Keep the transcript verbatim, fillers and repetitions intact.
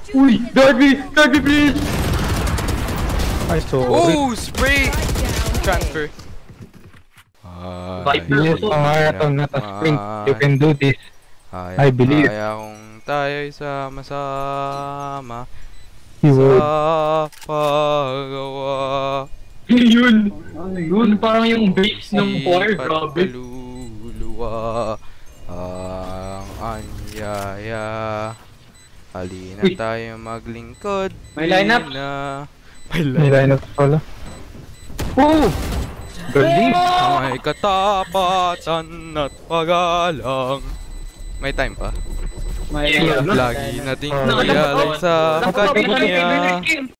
Uy! Darby! Darby, please! Ay, sorry. Oh, spray! Transfer. Viper. Yes, pangayaton na ta-sprint. You can do this. I believe. Kaya kung tayo'y sama-sama You would. sa paggawa. Yun! Yun, parang yung base ng choir, Sipat grabe. kaluluwa ang anyaya. Halina Uy. tayo maglingkod. May lineup. na. May May lineup. lineup pala. Oh! Galing! May katapatan at pagalang. May time pa. May Yeah. Lagi nating Oh. realize sa kanya.